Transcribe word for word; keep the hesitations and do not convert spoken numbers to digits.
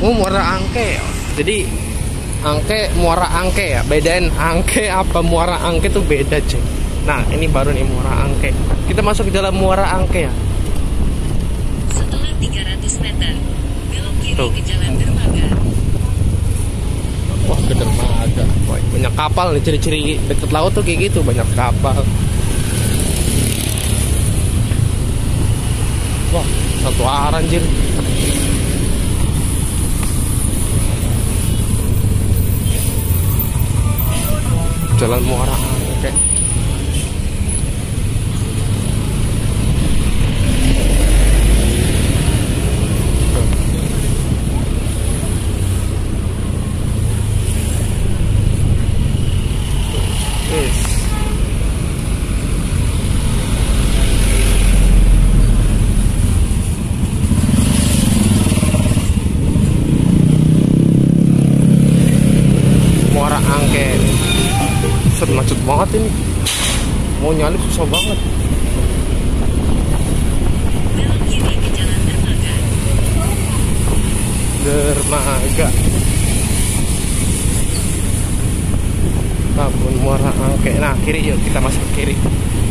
Oh, Muara Angke. Jadi Angke, Muara Angke ya. Bedain Angke apa Muara Angke tuh beda, cuy. Nah, ini baru nih Muara Angke. Kita masuk ke dalam Muara Angke ya. Setelah tiga ratus meter, belok kiri Tuh. ke Jalan Dermaga. Wah, ke dermaga. Wah, banyak kapal nih, ciri-ciri deket laut tuh kayak gitu, banyak kapal. Wah, satu arah anjir. Jalan Muara Angke. Yes. Muara Angke. Set, macet banget ini. Mau nyalip susah banget. Belok kiri ke Jalan Dermaga. Dermaga. Tabun Muara Angke. Nah, kiri yuk, kita masuk ke kiri.